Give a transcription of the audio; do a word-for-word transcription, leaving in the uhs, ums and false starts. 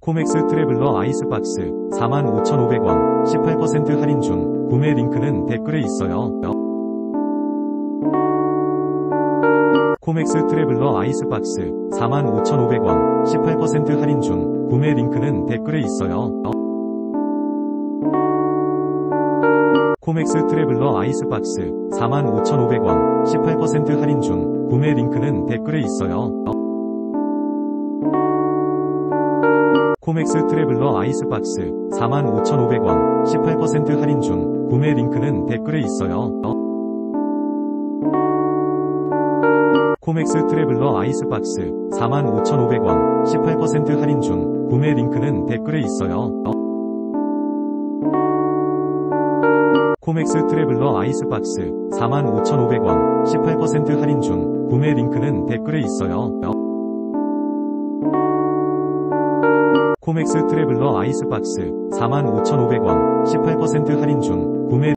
코맥스 트래블러 아이스박스 사만 오천오백 원 십팔 퍼센트 할인 중. 구매 링크는 댓글에 있어요. 코맥스 트래블러 아이스박스 사만 오천오백 원 십팔 퍼센트 할인 중. 구매 링크는 댓글에 있어요. 코맥스 트래블러 아이스박스 사만 오천오백 원 십팔 퍼센트 할인 중. 구매 링크는 댓글에 있어요. 코맥스 트래블러 아이스박스 사만 오천오백 원 십팔 퍼센트 할인 중. 구매 링크는 댓글에 있어요. 코맥스 트래블러 아이스박스 사만 오천오백 원 십팔 퍼센트 할인 중. 구매 링크는 댓글에 있어요. 코맥스 트래블러 아이스박스 사만 오천오백 원 십팔 퍼센트 할인 중. 구매 링크는 댓글에 있어요. 코맥스 트래블러 아이스박스 사만 오천오백 원 십팔 퍼센트 할인 중. 구매